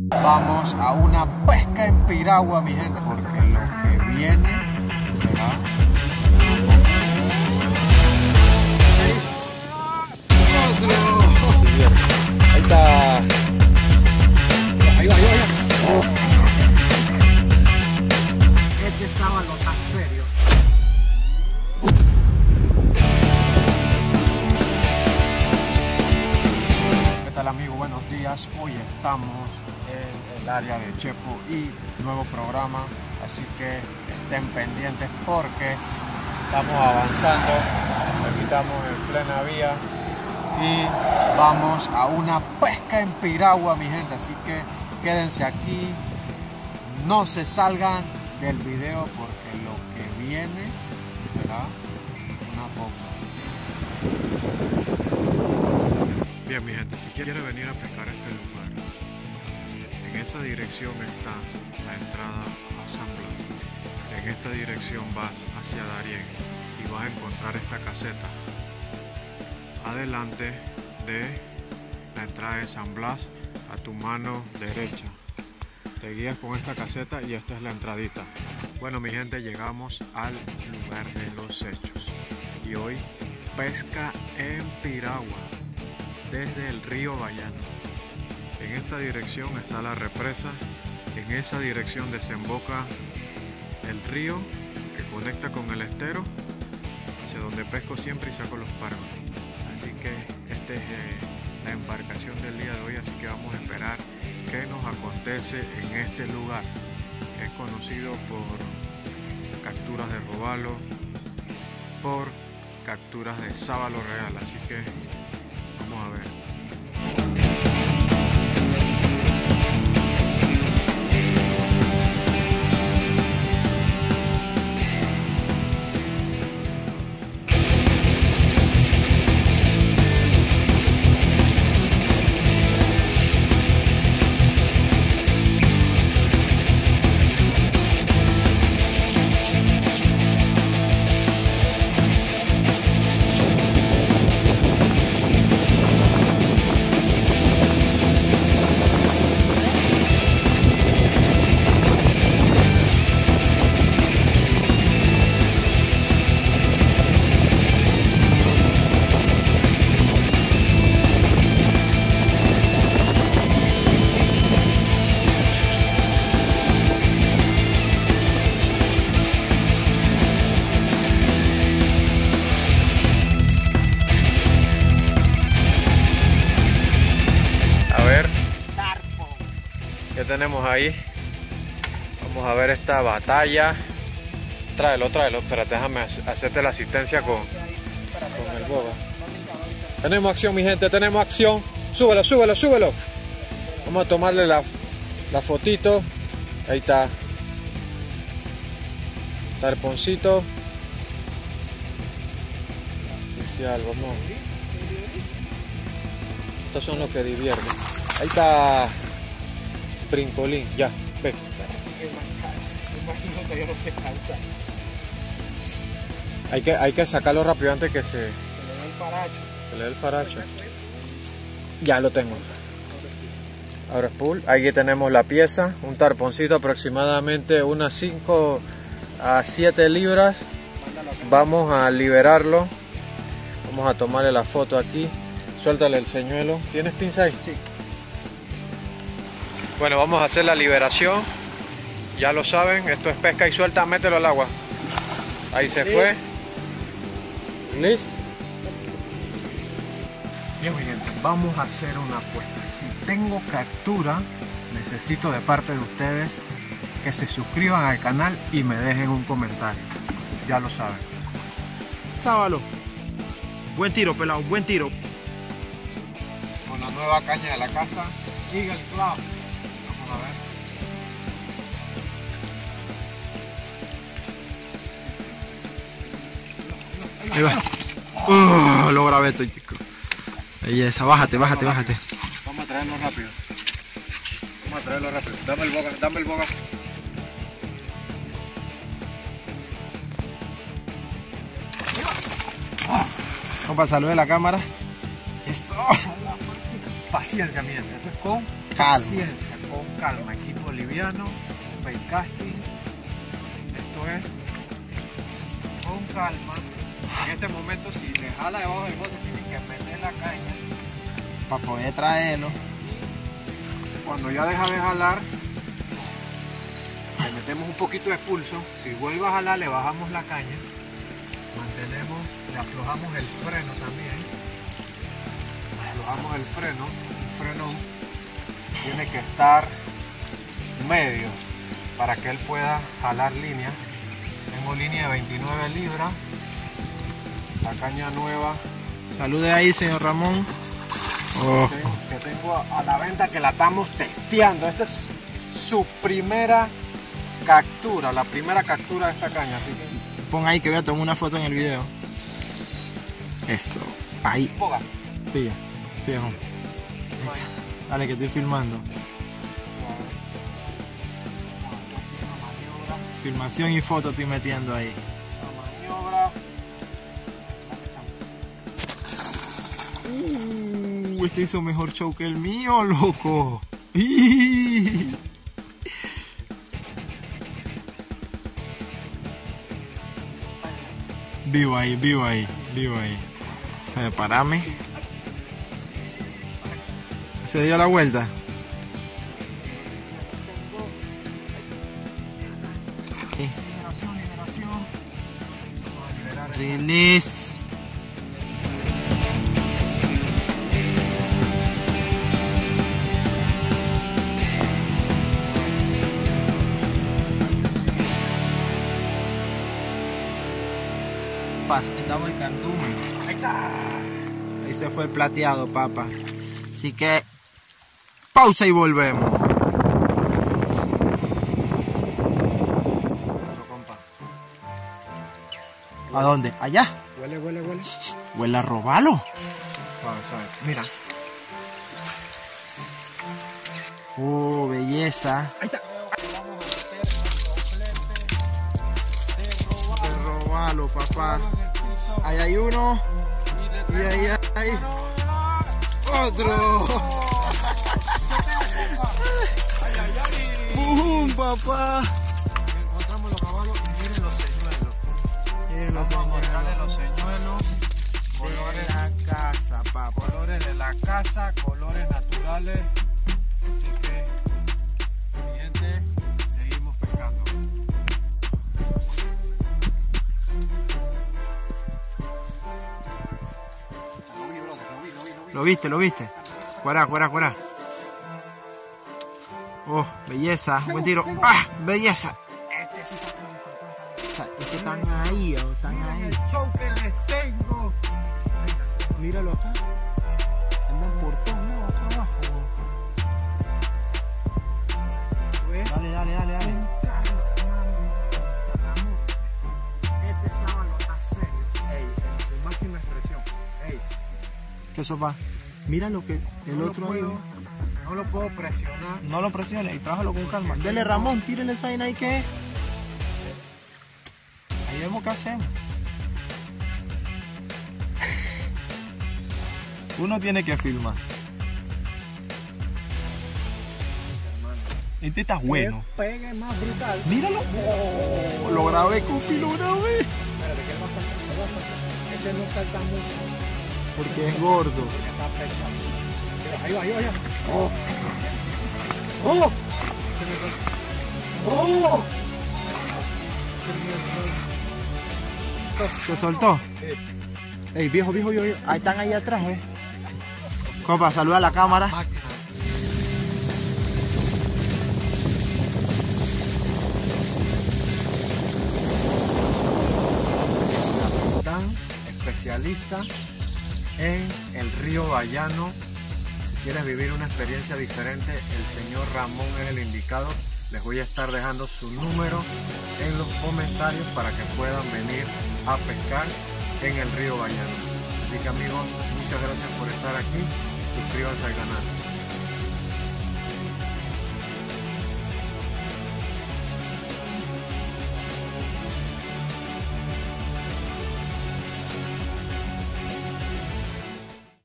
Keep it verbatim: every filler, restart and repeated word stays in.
Vamos a una pesca en piragua, mi gente, porque lo que viene será... Ahí está. Ahí va, ahí va, ahí va. Este sábado está serio. ¿Qué tal, amigo? Buenos días. Hoy estamos en el área de Chepo y nuevo programa, así que estén pendientes porque estamos avanzando. Aquí estamos en plena vía y vamos a una pesca en piragua, mi gente, así que quédense aquí, no se salgan del video porque lo que viene será una boca. Bien, mi gente, si quiere venir a pescar a este lugar, en esa dirección está la entrada a San Blas. En esta dirección vas hacia Darién y vas a encontrar esta caseta adelante de la entrada de San Blas. A tu mano derecha te guías con esta caseta y esta es la entradita. Bueno, mi gente, llegamos al lugar de los hechos y hoy pesca en piragua desde el río Bayano. En esta dirección está la represa, en esa dirección desemboca el río que conecta con el estero, hacia donde pesco siempre y saco los pargos. Así que esta es eh, la embarcación del día de hoy, así que vamos a esperar qué nos acontece en este lugar, que es conocido por capturas de robalo, por capturas de sábalo real, así que vamos a ver. ¿Qué tenemos ahí? Vamos a ver esta batalla. Tráelo, tráelo. Espérate, déjame hacerte la asistencia con, con el boga. Tenemos acción, mi gente, tenemos acción. Súbelo, súbelo, súbelo. Vamos a tomarle la, la fotito. Ahí está. Tarponcito. Especial, vamos. Estos son los que divierten. Ahí está. Brincolín, ya, ve. Hay que, hay que sacarlo rápido antes que se... Que le dé el faracho. Que le dé el faracho. Ya lo tengo. Ahora es pull. Aquí tenemos la pieza. Un tarponcito aproximadamente unas cinco a siete libras. Vamos a liberarlo. Vamos a tomarle la foto aquí. Suéltale el señuelo. ¿Tienes pinza ahí? Sí. Bueno, vamos a hacer la liberación. Ya lo saben, esto es pesca y suelta, mételo al agua. Ahí se fue. ¿Listo? Bien, mi gente, vamos a hacer una apuesta. Si tengo captura, necesito de parte de ustedes que se suscriban al canal y me dejen un comentario. Ya lo saben. Sábalo. Buen tiro, pelado, buen tiro. Con la nueva caña de la casa, Eagle Club. A ver. Ahí va. Uh, lo grabé esto, chico. Belleza, bájate, bájate, bájate. Vamos a traerlo rápido. Vamos a traerlo rápido. Dame el boga, dame el boga. Compa, salude la cámara. Esto. Paciencia, mi gente. Esto es con Calma. paciencia. con calma, equipo liviano, bait casting. Esto es con calma. En este momento, si le jala debajo del bote, tienen que meter la caña para poder traerlo. Cuando ya deja de jalar, le metemos un poquito de pulso. Si vuelve a jalar, le bajamos la caña. Mantenemos, le aflojamos el freno también. Aflojamos el freno. El freno tiene que estar medio para que él pueda jalar línea. Tengo línea de veintinueve libras. La caña nueva. Salude ahí, señor Ramón. Oh. Que tengo a la venta, que la estamos testeando. Esta es su primera captura, la primera captura de esta caña. Así que pon ahí que voy a tomar una foto en el video. Eso, ahí. Poga. Pilla, pilla. Dale, que estoy filmando. Filmación y foto estoy metiendo ahí. La maniobra. Uh, este hizo mejor show que el mío, loco. Vivo ahí, vivo ahí, vivo ahí. Eh, parame. Se dio la vuelta. Liberación, liberación. Vamos a liberar el... Release. Estaba el cantún. Ahí está. Ahí se fue el plateado, papá. Así que pausa y volvemos. ¿A dónde? ¿Allá? Huele, huele, huele. Huele a robalo. Suave, suave. Mira. Oh, belleza. Ahí está. De robalo, papá. Ahí hay uno. Y ahí hay otro. ¡Bum, papá! Encontramos los caballos y miren los señuelos. Miren los Vamos a cortarle señuelos. los señuelos. Colores De la casa, papá. Colores de la casa, colores naturales. Así que, mi gente, seguimos pescando. ¿Lo viste? ¿Lo viste? Cuará, cuará, cuará. Oh, belleza. Buen tiro. ¡Ah! Belleza. Este sí está con cincuenta. O sea, es que están ahí, oh, están Miren ahí. el show que les tengo. Míralo acá. Andan por todos lados acá abajo. Pues, Dale, dale, dale, dale. este sábado está serio. Ey, en su máxima expresión. Ey, ¿Qué sopa? Mira lo que el no lo otro ahí. puedo- No lo puedo presionar. No lo presiones y trájalo con calma. Dele, Ramón, tírele esa vaina ahí que es. Ahí vemos qué hacemos. Uno tiene que filmar. Este está bueno. Pegue más brutal. Míralo. Oh, lo grabé, Cupi, lo grabé. Espérate, que él va a saltar, se va a saltar. Este no salta mucho Porque es gordo. porque está pesado. Pero ahí va, ahí va, ahí va. Oh. Oh. Oh. Se soltó. Ey, viejo, viejo, viejo. viejo. Ahí están ahí atrás, eh. Copa, saluda a la cámara. Máquina. Capitán especialista en el río Bayano. Si quieres vivir una experiencia diferente, el señor Ramón es el indicado. Les voy a estar dejando su número en los comentarios para que puedan venir a pescar en el río Bayano. Así que amigos, muchas gracias por estar aquí. Suscríbanse al canal.